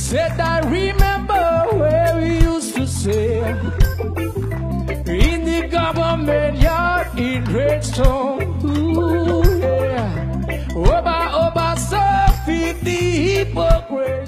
Said I remember where we used to say in the government yard in Redstone. Ooh, yeah. Oba, Oba, so 50 hypocrites.